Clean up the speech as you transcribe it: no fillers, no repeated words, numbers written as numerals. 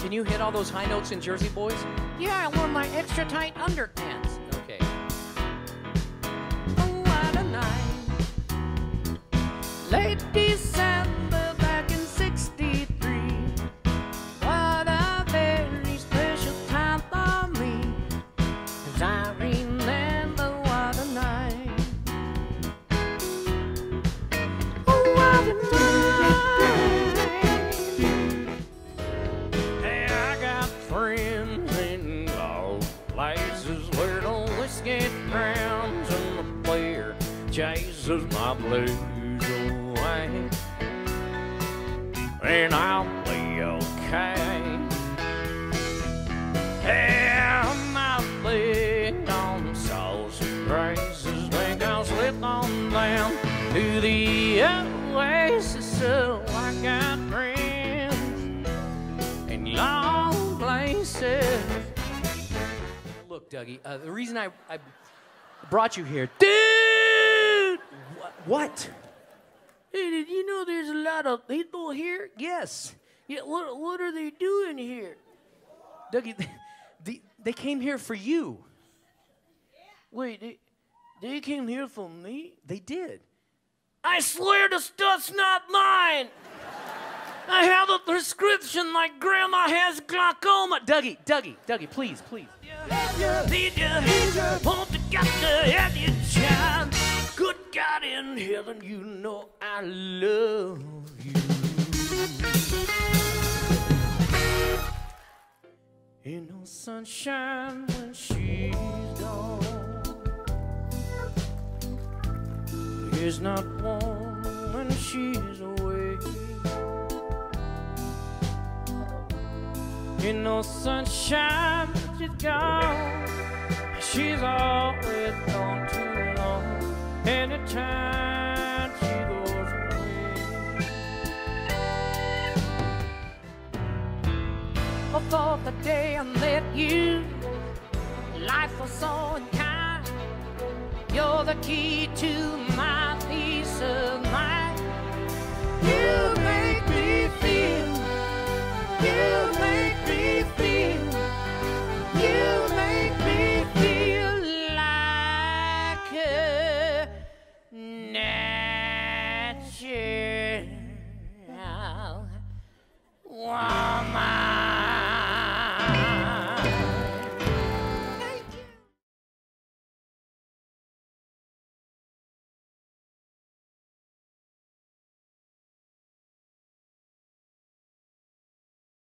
Can you hit all those high notes in Jersey Boys? Yeah, I wore my extra tight underpants. Okay. Oh, what a night. Late December back in '63. What a very special time for me. 'Cause I remember what a night. Oh, what a night. Hey, I got friends in low places where the whiskey drowns and the beer chases my blues away. And I'll be okay. Yeah, I'm not big on sauce and praises. Think I'll slip on down to the oasis. So I got friends in long places. Look, Dougie, the reason I brought you here, dude. What? Hey, did you know there's a lot of people here? Yes, Yeah, what are they doing here? Dougie, they came here for you. Wait, they came here for me? They did. I swear the stuff's not mine! I have a prescription like Grandma has glaucoma. Dougie, please. Need ya, want to got to have you, child. Good God in heaven, you know I love you. Ain't no sunshine when she's gone. It's not warm when she's away. Ain't no sunshine when she's gone. She's always gone too long. Anytime she goes away. Before the day I met you, life was so unkind. You're the key to my peace of mind. You